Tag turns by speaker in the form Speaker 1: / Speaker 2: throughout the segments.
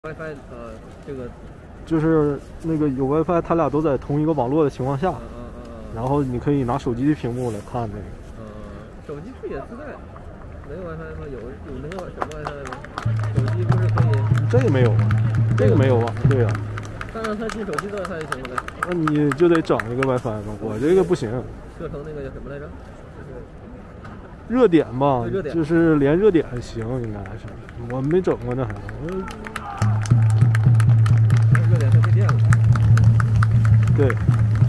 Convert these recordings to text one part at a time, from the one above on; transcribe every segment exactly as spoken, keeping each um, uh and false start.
Speaker 1: WiFi 呃，这个
Speaker 2: 就是那个有 WiFi， 它俩都在同一个网络的情况下，
Speaker 1: 嗯嗯嗯嗯，
Speaker 2: 然后你可以拿手机的屏幕来看那个。
Speaker 1: 嗯，手机不也自带？没有 WiFi 吗？有有那个什么 WiFi 吗？手机不是可以？
Speaker 2: 这个没有啊，这个没有啊，对呀、啊。
Speaker 1: 但让它进手机的 WiFi 就行了呗。
Speaker 2: 那你就得整一个 WiFi 嘛，我这个不行。
Speaker 1: 设成那个叫什么来着？
Speaker 2: 热点吧，
Speaker 1: 热点
Speaker 2: 就是连热点还行，应该是。我没整过呢，还。
Speaker 1: 热点它没电了。
Speaker 2: 对。
Speaker 1: 对。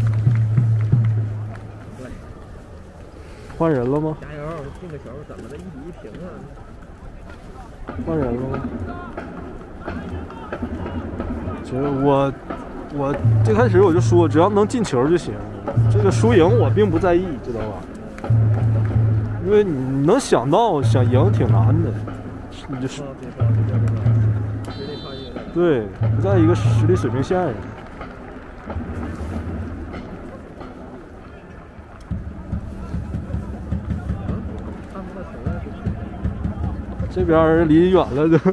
Speaker 2: 换人了吗？
Speaker 1: 加油！进个球怎么的？一比一平啊！
Speaker 2: 换人了吗？其实我我最开始我就说，只要能进球就行，这个输赢我并不在意，知道吧？因为你能想到想赢挺难的，你就是。对，不在一个实力水平线上。这边离远了就，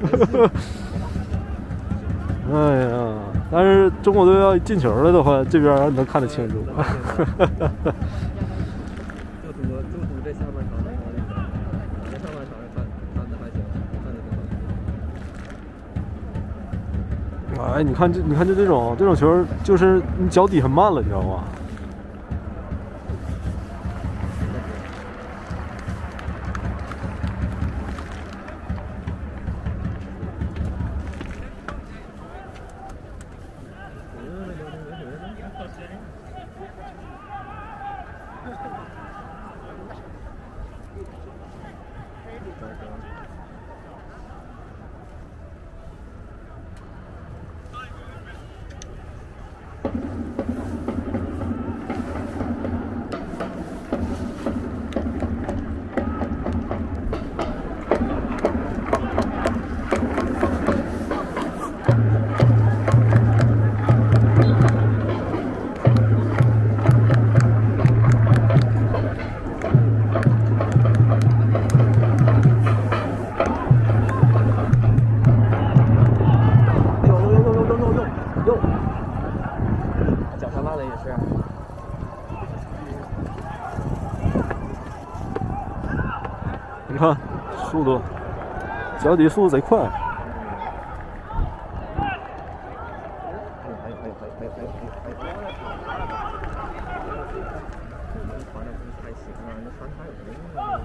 Speaker 2: 哎呀！但是中国队要进球了的话，这边能看得清楚。
Speaker 1: 就赌就赌这下半场的那个，这上半场看看的还行，看的挺好。
Speaker 2: 哎，你看这，你看就这种这种球，就是你脚底很慢了，你知道吗？你看，速度，脚底速度贼快。
Speaker 1: 还有还有还有还有还有还有还有，传的不太行啊，那传他有什么用啊？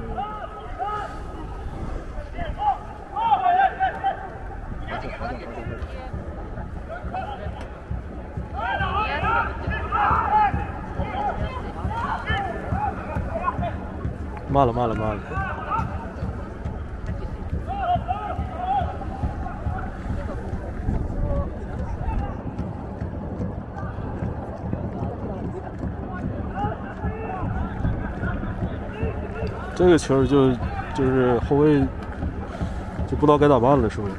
Speaker 2: 慢了，慢了，慢了。这个球就就是后卫就不知道该咋办了，是不是？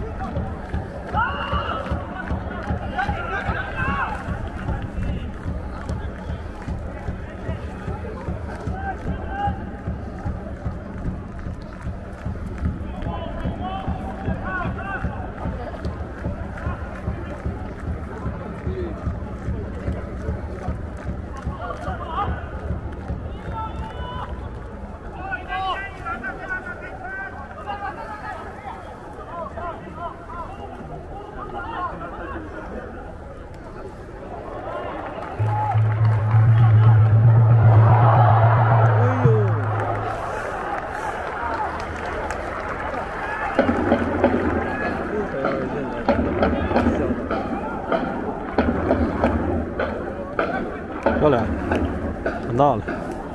Speaker 2: 漂亮，很大了。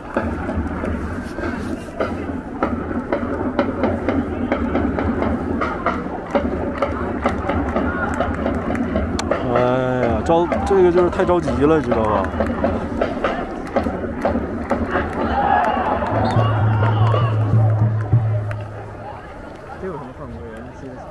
Speaker 2: 哎呀，着这个就是太着急了，知道吧？
Speaker 1: 这有什么犯规？人家踢的球。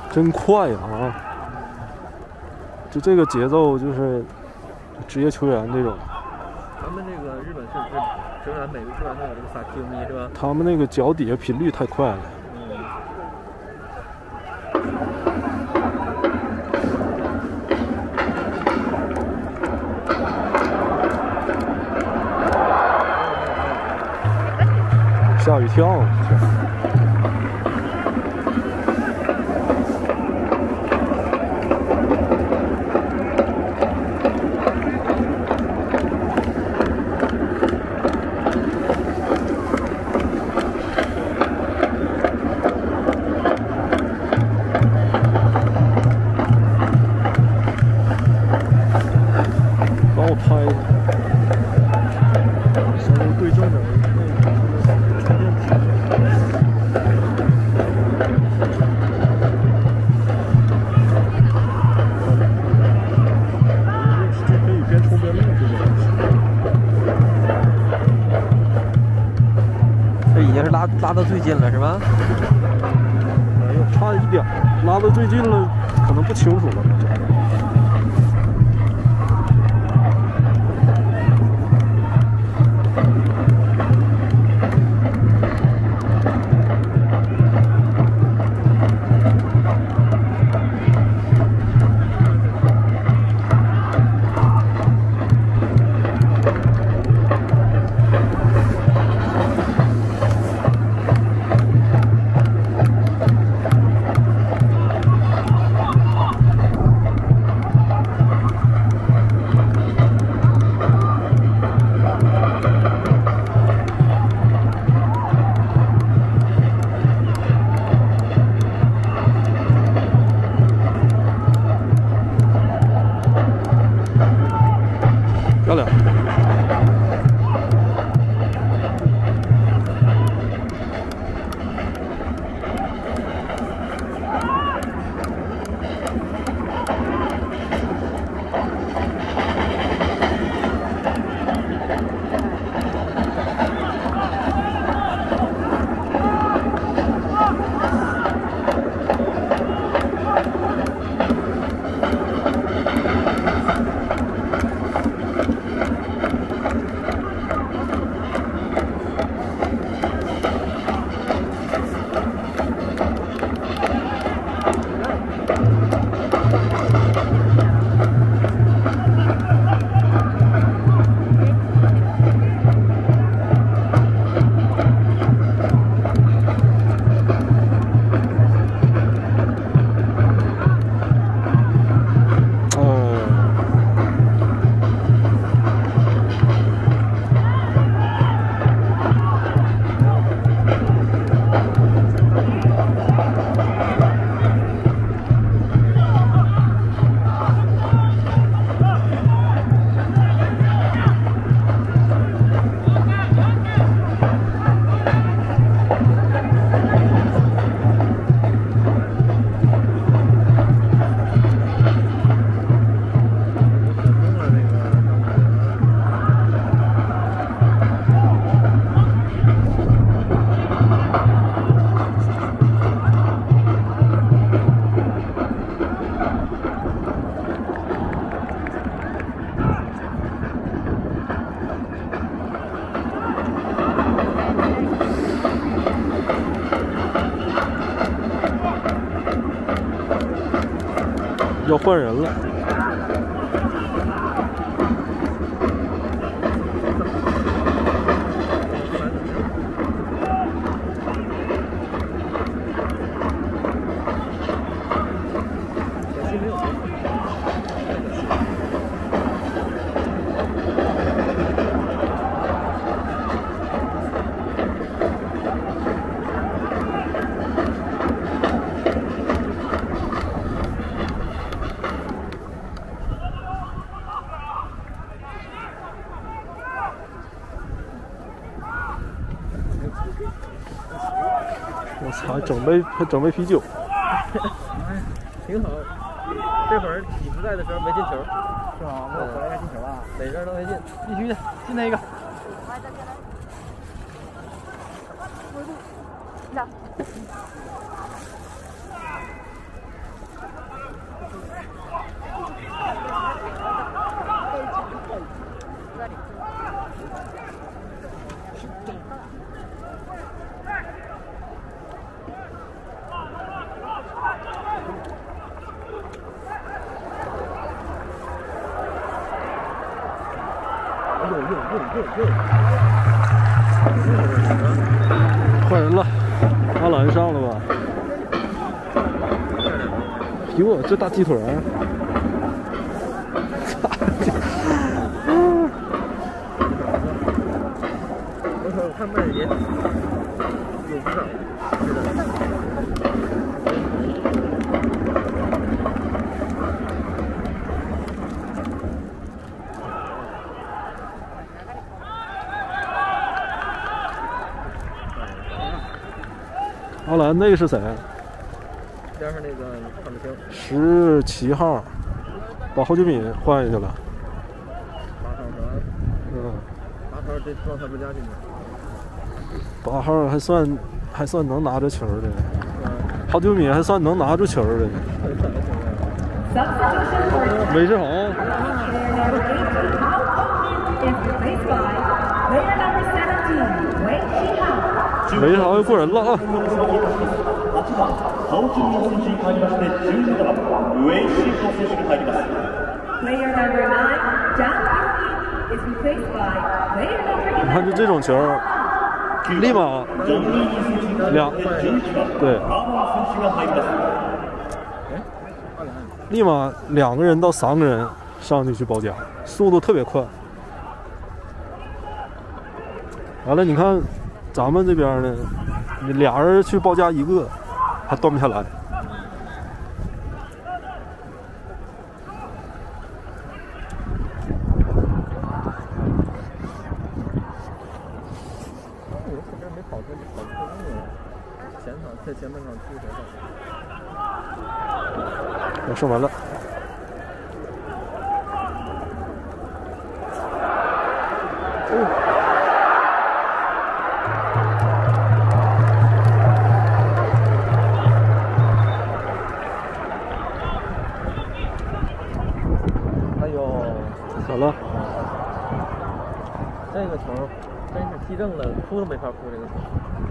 Speaker 2: 真快啊！就这个节奏，就是职业球员这种。
Speaker 1: 他们这个日本是不是球员每个球员都有这个撒 Q 咪是吧？
Speaker 2: 他们那个脚底下频率太快了。嗯。吓一跳！帮我拍一下，稍微对正点。
Speaker 1: 这已经是拉拉到最近了，是吧？
Speaker 2: 哎呦，差一点，拉到最近了，可能不清楚了。漂亮。要换人了。我操，还整杯还整杯啤酒，
Speaker 1: 哎，挺好。这会儿你不在的时候没进球，
Speaker 3: 是吗？那我回来该进球了。
Speaker 1: 哪阵都没进，
Speaker 3: 必须的，进那个。
Speaker 2: 换人了，阿兰上了吧？哟，这大鸡腿儿！
Speaker 1: 我说我看慢点，有不少，是的。
Speaker 2: 阿兰，那个是谁？
Speaker 1: 边上那个看不清。
Speaker 2: 十七号，把侯俊敏换下去了。
Speaker 1: 八号和
Speaker 2: 嗯，
Speaker 1: 八号这状态不佳，今天。
Speaker 2: 八号还算还算能拿着球的，
Speaker 1: 嗯。
Speaker 2: 侯俊敏还算能拿住球的。韦世宏。韦世宏又过人了啊！你看，就这种球，立马两对，立马两个人到三个人上去去包夹，速度特别快。完了，你看咱们这边呢，你俩人去包夹一个，还断不下来。
Speaker 1: 前场在前半场出球
Speaker 2: 我射门了。
Speaker 1: 哎呦，
Speaker 2: 咋了？
Speaker 1: 这个球真是踢正了，扑都没法扑这个球。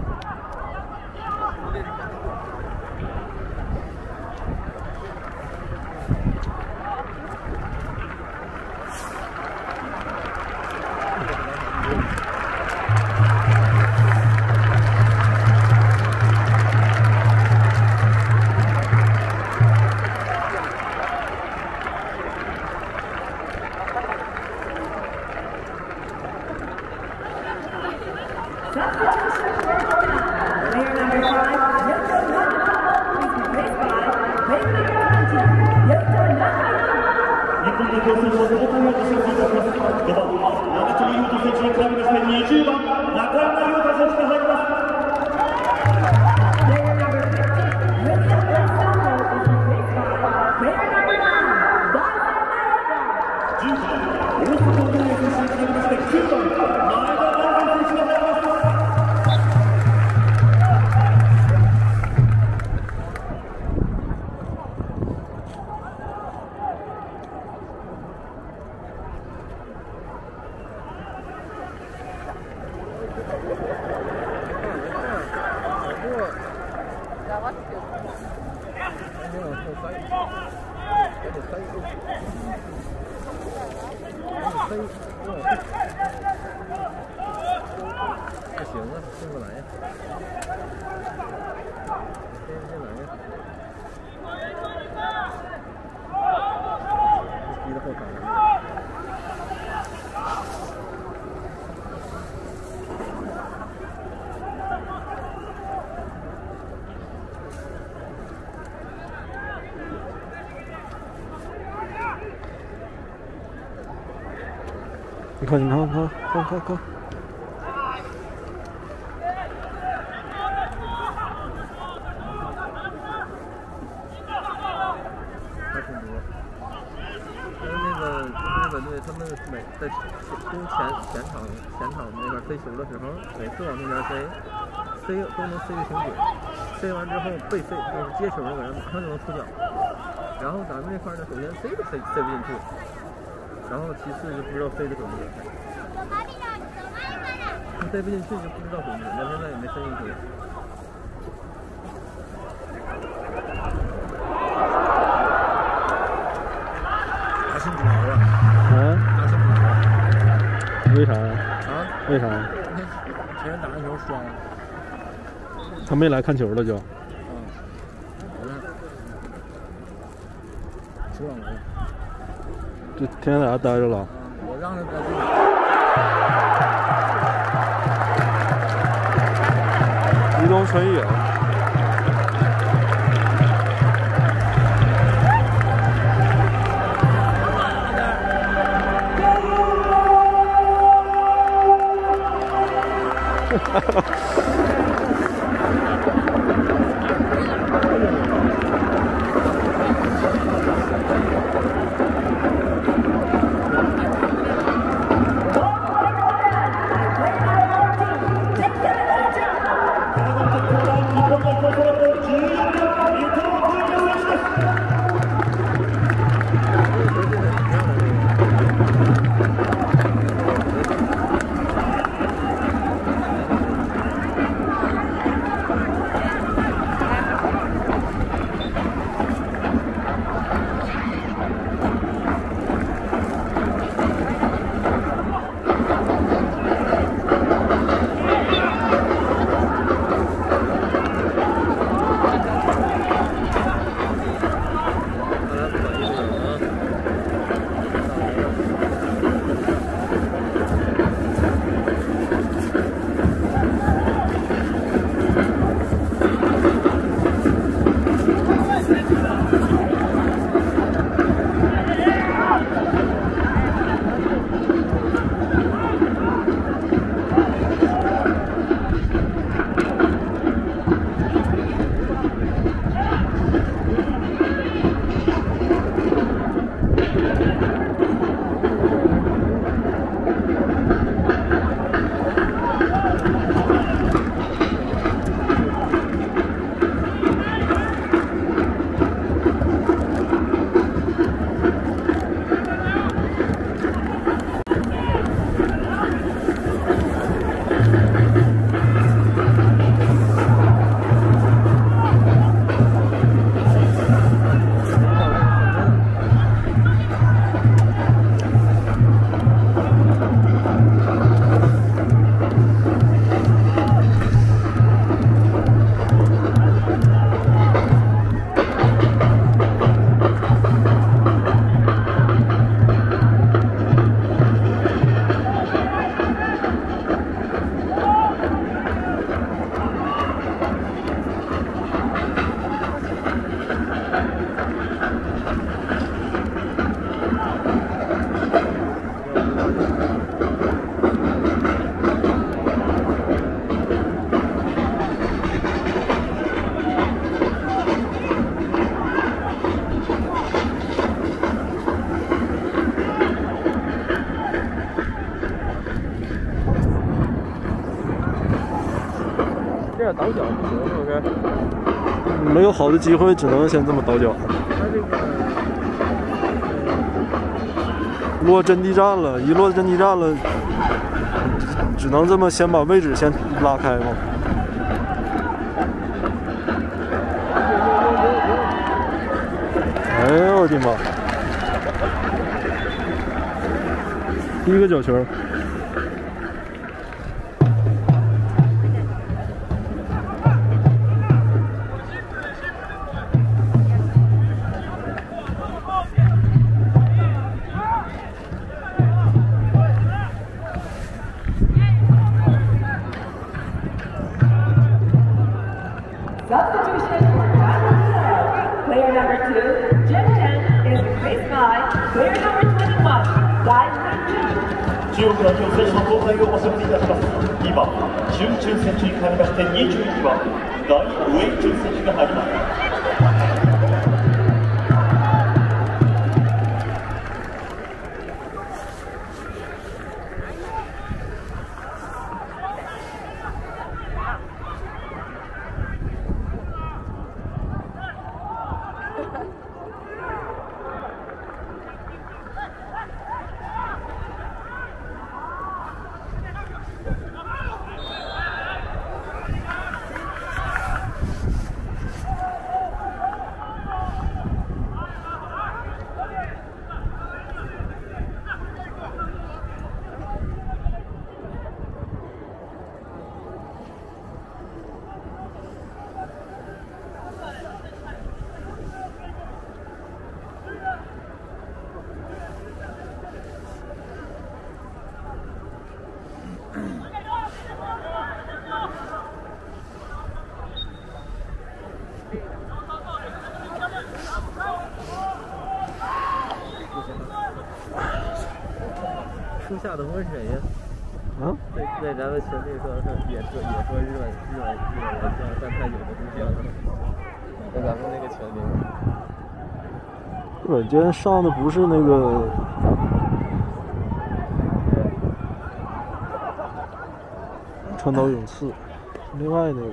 Speaker 1: 不行啊，进不来呀！进不进来呀？踢到后场了。
Speaker 2: 你看，你看，看，看，看，看。
Speaker 1: 还挺多。因为那个日本队，他们每在攻前前场前场那边飞球的时候，每次往那边飞，飞都能飞得挺准。飞完之后被飞就是接球那个人马上就能出脚。然后咱们这块呢，首先飞都飞飞不进去。然后其次就不知道飞得准不准，他飞不进去就不知道准不准，到现在也没飞进去。他姓主啊？
Speaker 2: 嗯？
Speaker 1: 他姓主。
Speaker 2: 为啥？ 为啥？
Speaker 1: 前面打篮球摔了。
Speaker 2: 他没来看球了就。
Speaker 1: 嗯。我这知道了。
Speaker 2: 就天天在家待着了。
Speaker 1: 嗯，我让他在
Speaker 2: 这里。移动春野。哈哈。
Speaker 1: 这样倒脚不行，是不是？
Speaker 2: 没有好的机会，只能先这么倒脚。
Speaker 1: 他这个
Speaker 2: 落阵地战了，一落阵地战了，只能这么先把位置先拉开嘛。哎呦我的妈！第一个角球。
Speaker 4: Substitution for Player number two, Jim ten is replaced by player number twenty-one, Guy Minju.
Speaker 5: 中国代表選手の交代をお知らせいたします。にばん、チュンチュン選手に代わりましてにじゅういちばん、ガイ・ウェイチュン選手が入ります。
Speaker 1: 树下都问谁呀？
Speaker 2: 啊？
Speaker 1: 在在咱们群里说是也说也说日本日本日本人像，但他有的不像。在咱们那个群里。
Speaker 2: 日本今天上的不是那个。川岛勇次，另外那个。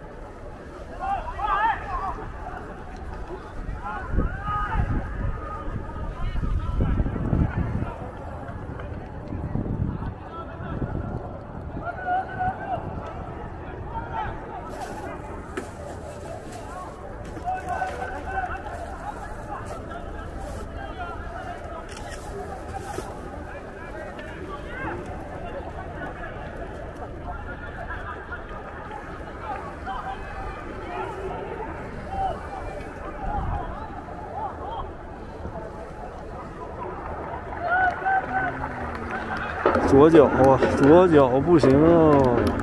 Speaker 2: 左脚啊，左脚不行啊！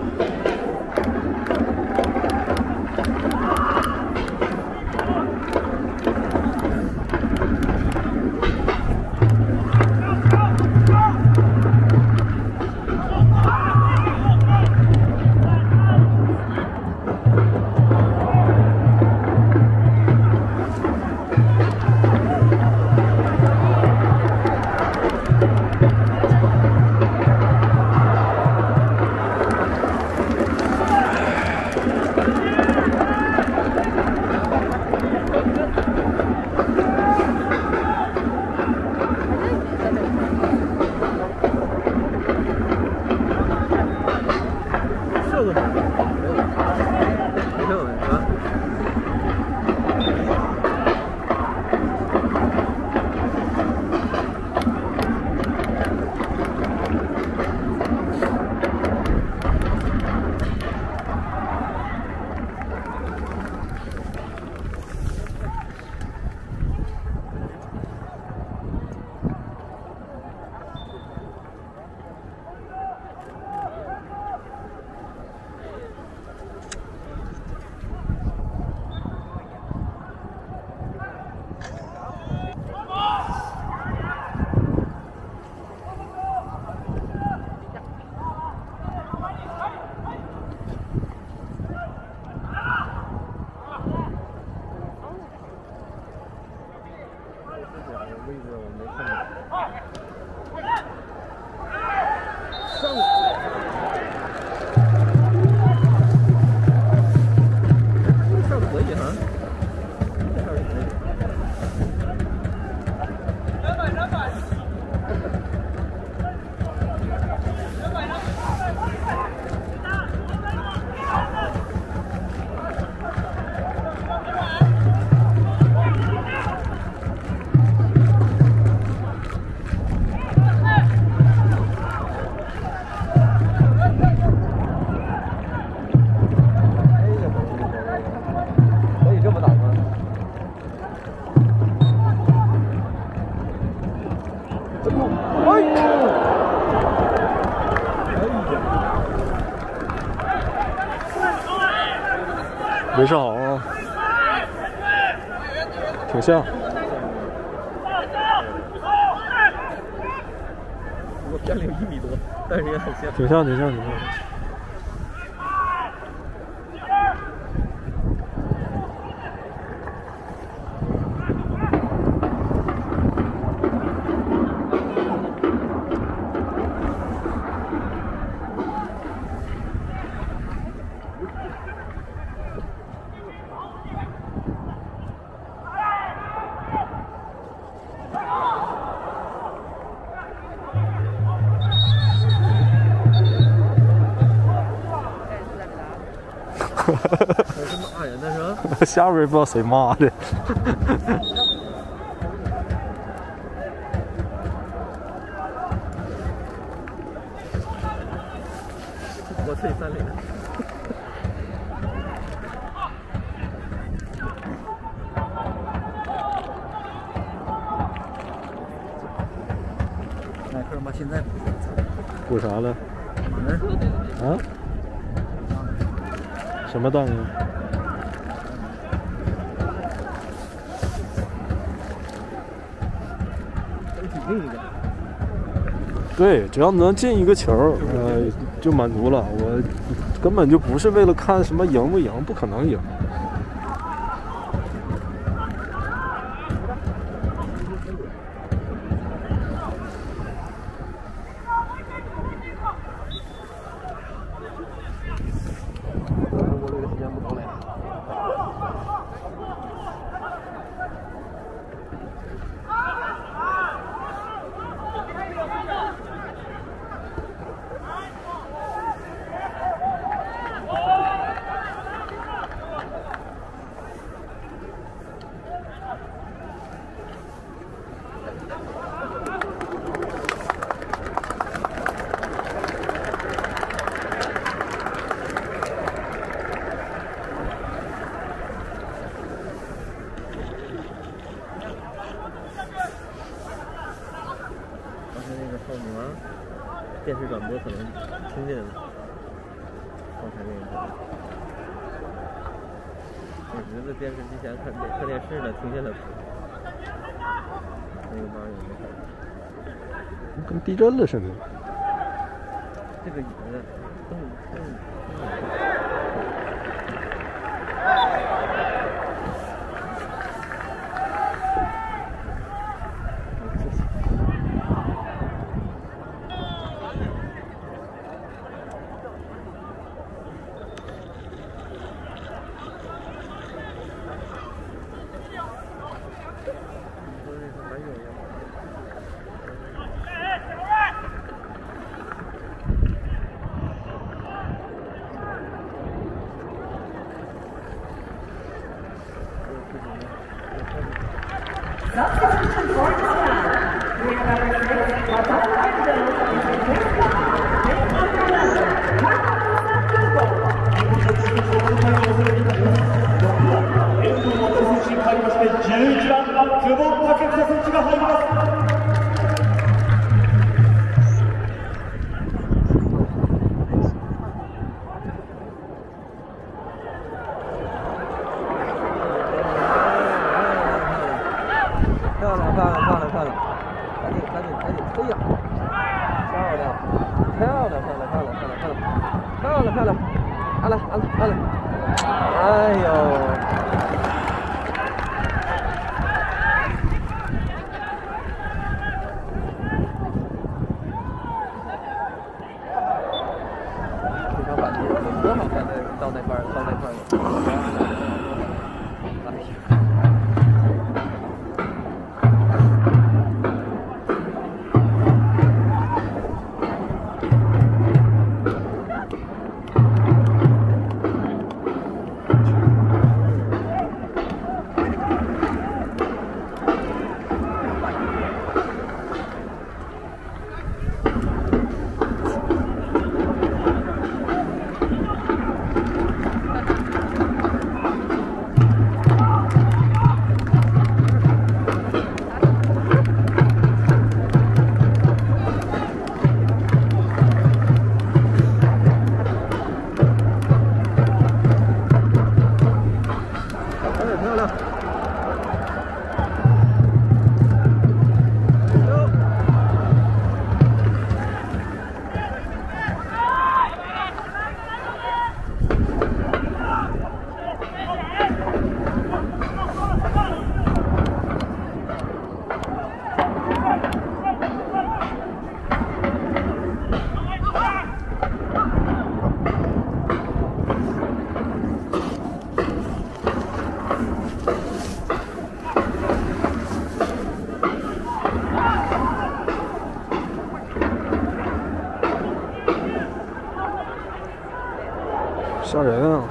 Speaker 2: 没事好啊，挺像。
Speaker 1: 我站了有一米多，但是也很像。
Speaker 2: 挺像，挺像，挺像。
Speaker 1: 是骂人的是吧？
Speaker 2: 下边也不知道谁骂的。
Speaker 1: 我退三零。耐克妈现在
Speaker 2: 补啥了？
Speaker 1: 嗯？
Speaker 2: 啊？什么档啊？
Speaker 1: 整体另一个。
Speaker 2: 对，只要能进一个球，呃，就满足了。我根本就不是为了看什么赢不赢，不可能赢。
Speaker 1: 我这个时间不够了。后面啊，电视转播可能听见了，刚才那个，我侄子电视机前看电看电视呢，听见了，那个妈也没看，
Speaker 2: 跟地震了似的。
Speaker 1: 这个椅子动动动。
Speaker 4: Substitution for the squad. We have number six, Wataru Endo, is replaced by base number eleven, Takano Sakubo.
Speaker 5: 遠藤元選手に入りましてじゅういちばん久保建英選手が入ります。
Speaker 1: 漂亮漂亮漂亮漂亮，赶紧赶紧赶紧推呀！漂亮漂亮漂亮漂亮漂亮漂亮漂亮漂亮，好了好了好了，哎呦！非常反击，多好看的到那块到那块了。哎呀！
Speaker 2: 吓人啊！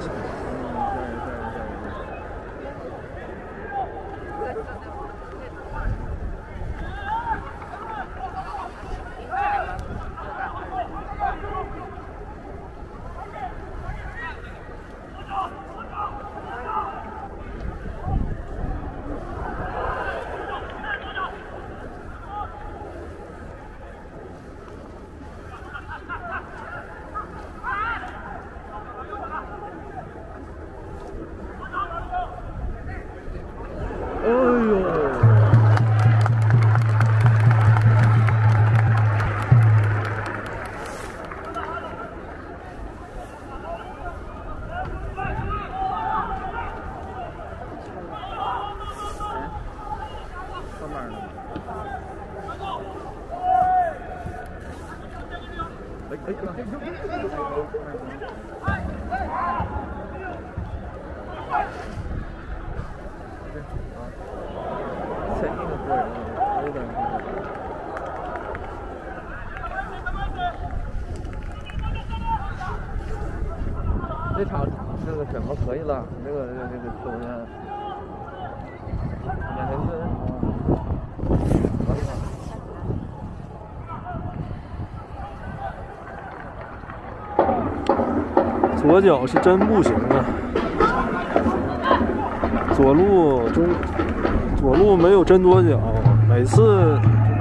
Speaker 1: 哎呦！ 面的。哎哎前一个波人有点这场这个什么可以了，这个这个这个球员，眼神是可以了。
Speaker 2: 左脚是真不行啊，左路中左路没有真左脚，每次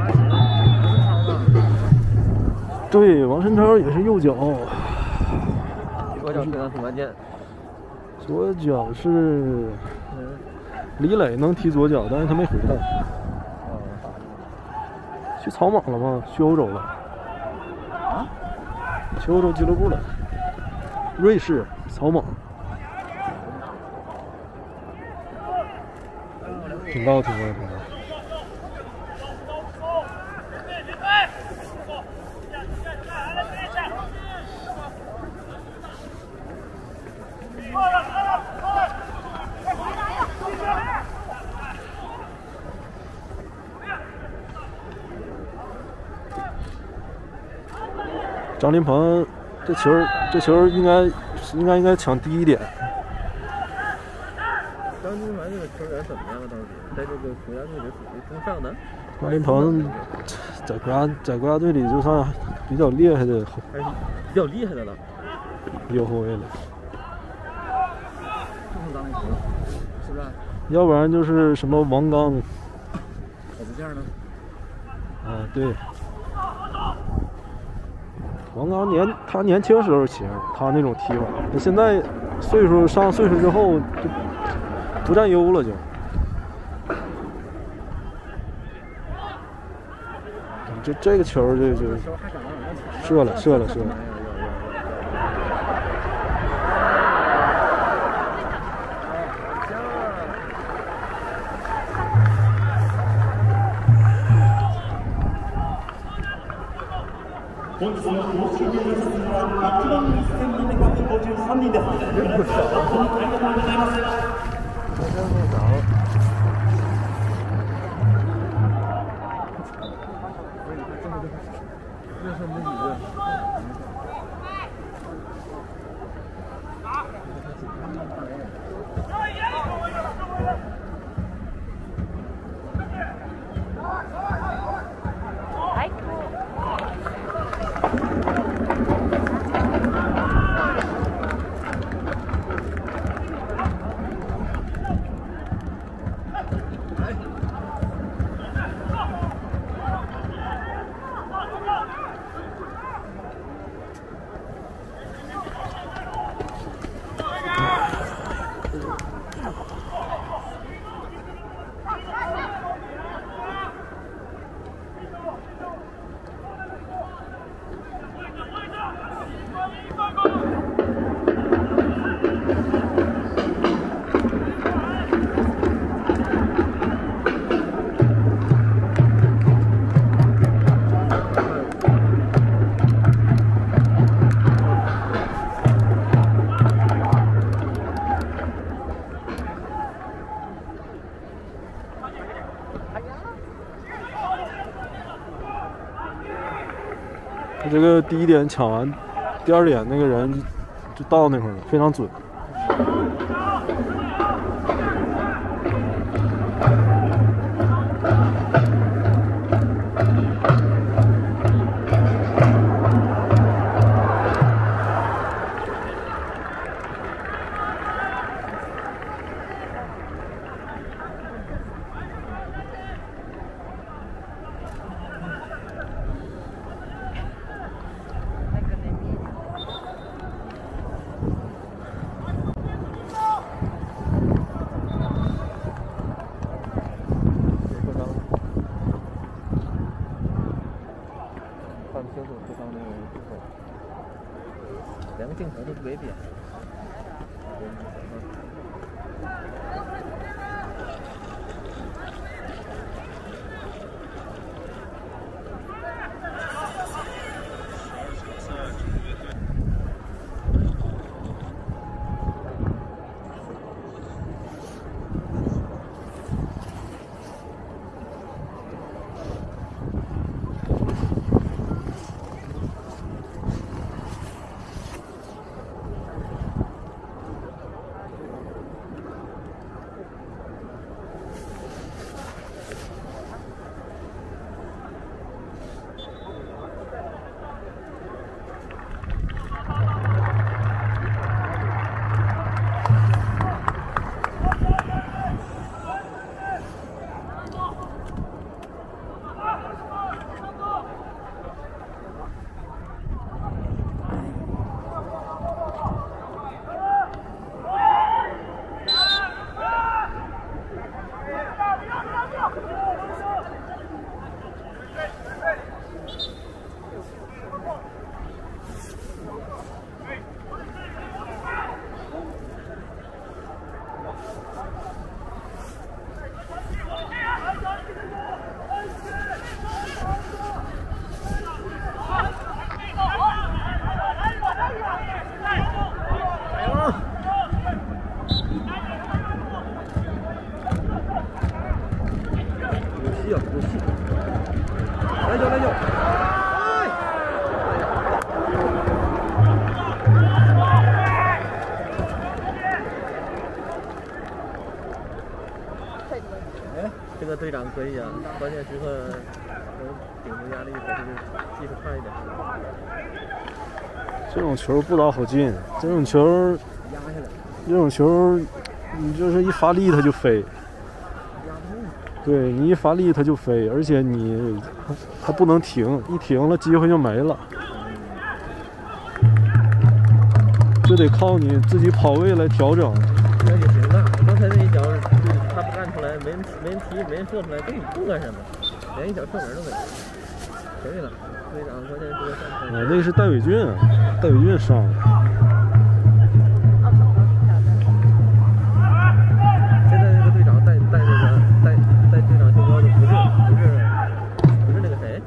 Speaker 2: 对王申超也是右脚，
Speaker 1: 左脚非常挺关键。
Speaker 2: 左脚是李磊能踢左脚，但是他没回来。去草莽了吗？去欧洲了？
Speaker 1: 啊？
Speaker 2: 去欧洲俱乐部了。瑞士草莽。挺高，挺高，挺高。张琳芃，这球，这球应该应该应该抢第一点。
Speaker 1: 张琳芃这个球员怎么样啊？当时在这个国家队里属于中上的。
Speaker 2: 张琳芃在国家在国家队里就算比较厉害的，
Speaker 1: 还是比较厉害的了。
Speaker 2: 右后卫了。
Speaker 3: 就是张琳芃，是不是？
Speaker 2: 要不然就是什么王刚。
Speaker 3: 火子健呢？
Speaker 2: 啊，对。王刚年他年轻时候行，他那种踢法，他现在岁数上岁数之后就不占优了就。这这个球就就射了射了射了。
Speaker 5: 本日の公式入場者数はいちまんにせんななひゃくごじゅうさんにんです。ありがとうございます。
Speaker 1: 这是没几个。
Speaker 2: 这个第一点抢完，第二点那个人就到那块了，非常准。
Speaker 1: 两个镜头都围扁。 气啊，有气！来球来球！哎！哎，这个队长可以啊，关键时刻能顶住压力，还是技术差一点。
Speaker 2: 这种球不老好进，这种球，
Speaker 1: 压下来。
Speaker 2: 这种球，你就是一发力它就飞。对你一发力它就飞，而且你它不能停，一停了机会就没了，就得靠你自己跑位来调整。
Speaker 1: 那也行啊，刚才那一脚他不干出来，没人没人踢，没人射出来，更更干什么？连一脚射门都没有。可以了，队长关键时刻上场。
Speaker 2: 啊，那个是戴伟俊，戴伟俊上了。
Speaker 1: 现在那个队长带带那个带带队长袖标的不是不是不是那个谁？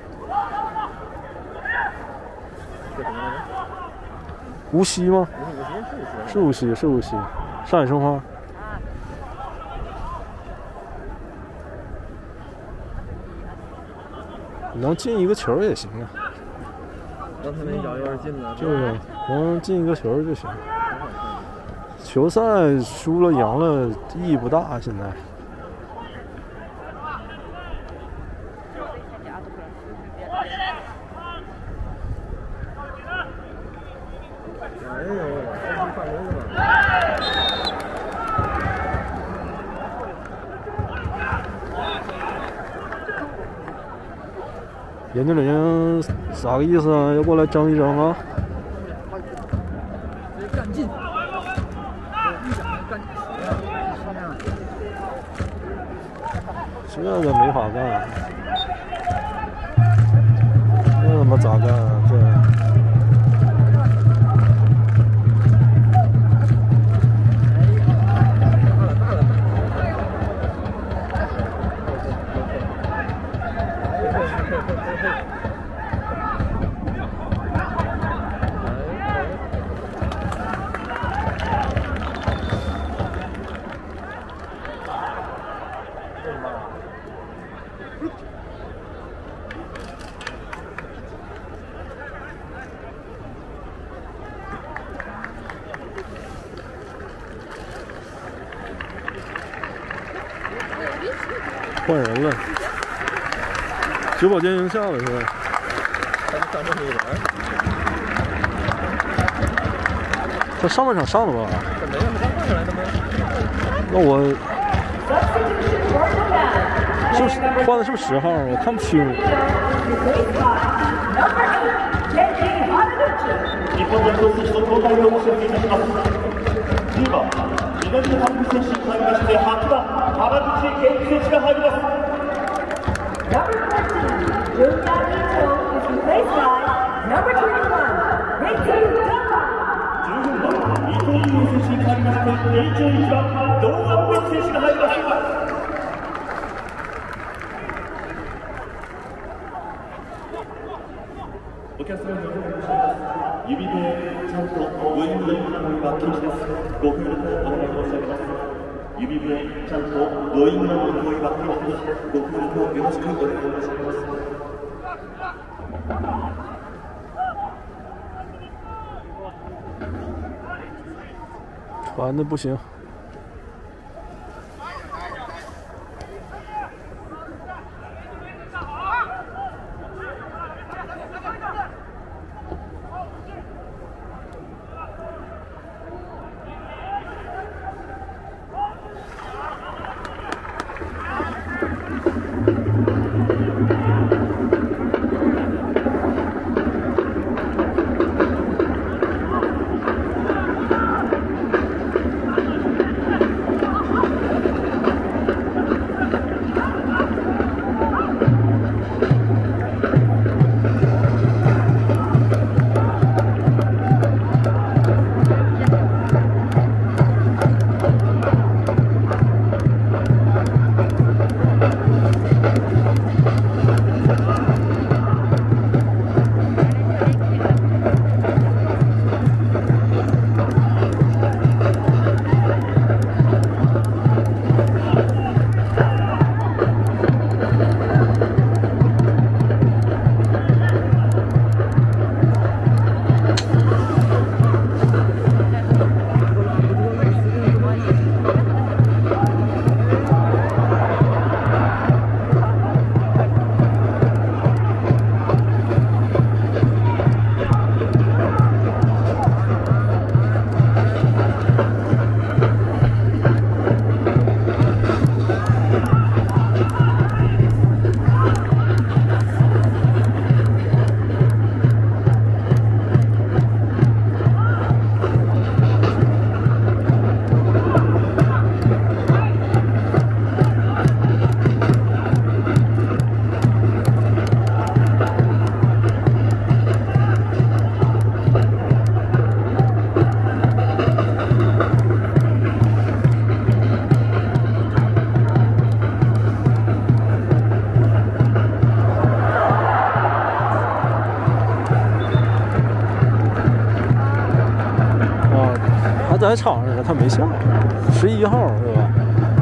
Speaker 1: 叫什么来着？
Speaker 2: 无锡吗？
Speaker 1: 不是无锡，
Speaker 2: 是无锡，是无锡，上海申花。能进一个球也行啊。
Speaker 1: 刚才那一脚要是进了，
Speaker 2: 就是能进一个球就行。球赛输了赢了意义不大，现在。
Speaker 1: 哎呦，这是犯规了吧？
Speaker 2: 严经理啥个意思啊？要过来争一争啊？
Speaker 3: 干劲，一想干
Speaker 2: 这个没法干，这他妈咋干啊？这。换人了，直播间赢下了是吧？
Speaker 1: 上这么一轮，
Speaker 2: 他上半场上了吧？
Speaker 1: 这没让他刚换上来的吗？
Speaker 2: 那我是不是换的是不是十号？我看不清。
Speaker 5: 日本代表選手の交代をご紹介いたします。じゅうばん、南野拓実選手に変わりまして、はちばん、原口健選手が入ります。
Speaker 4: Number fourteen, Jun Ito is replaced by number twenty-one, Ricky Dama.
Speaker 5: じゅうよんばん、伊藤優選手に変わりまして、にじゅういちばん、堂安選手が入ります。お客様にお願いします。指でちゃんとウイングの守りは禁止です。ご協力お願い申し上げます。指でちゃんとウイングの守りは禁止です。ご協力をよろしくお願い申し上げます。
Speaker 2: 传的不行。 在场上了，他没下，十一号是吧？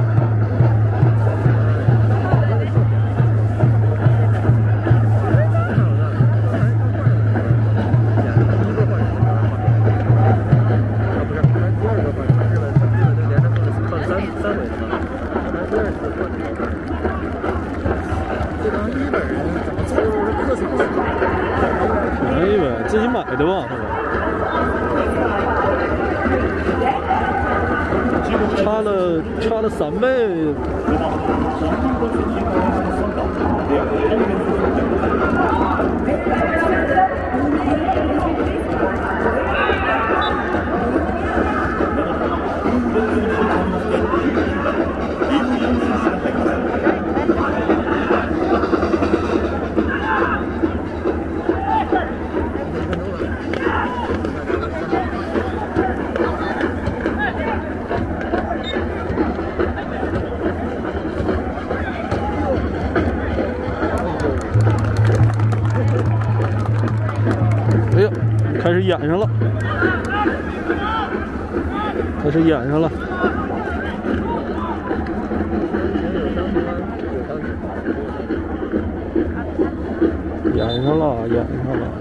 Speaker 2: 便宜呗，自己买的吧，是吧？差了差了三倍。哎呀，开始演上了，开始演上了。演上了，演上了。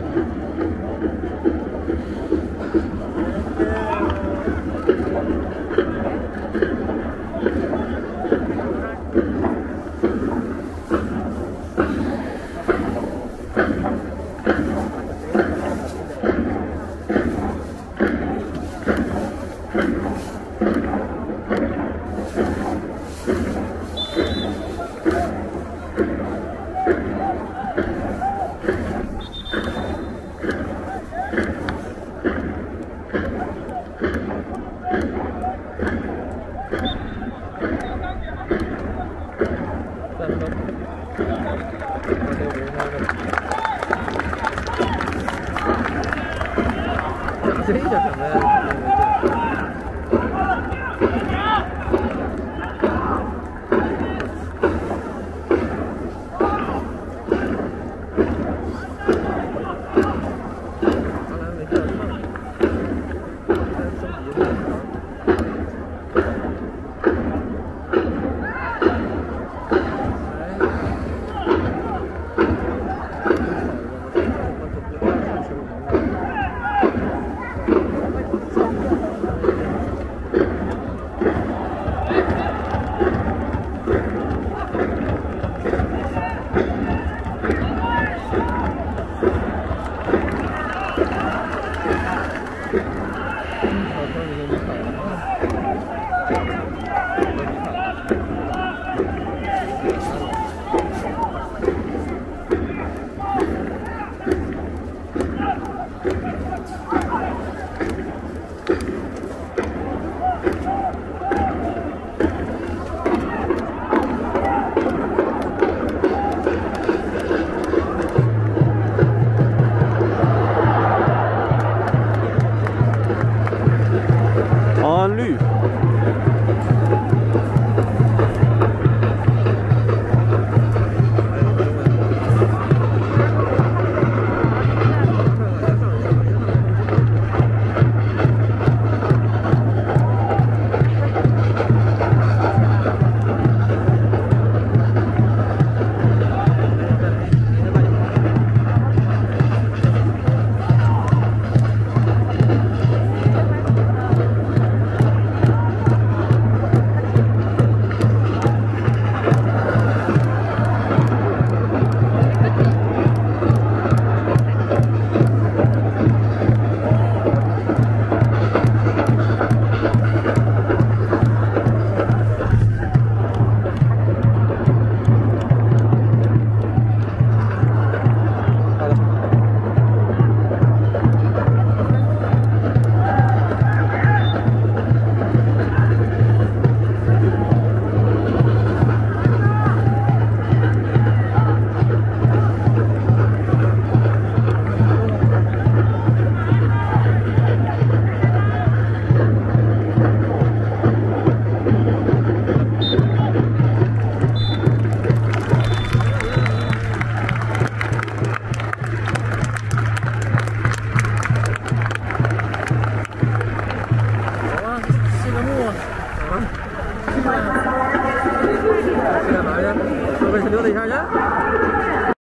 Speaker 1: 干嘛去？说跟谁溜达一下去？